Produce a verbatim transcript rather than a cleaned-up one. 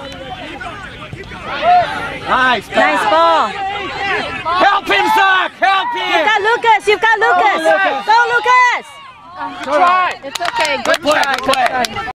Nice. Nice ball. Help him, Zach. Help him. You've got Lucas. You've got Lucas. Go, Lucas. Try. It's okay. Good, Good play. try. Good play.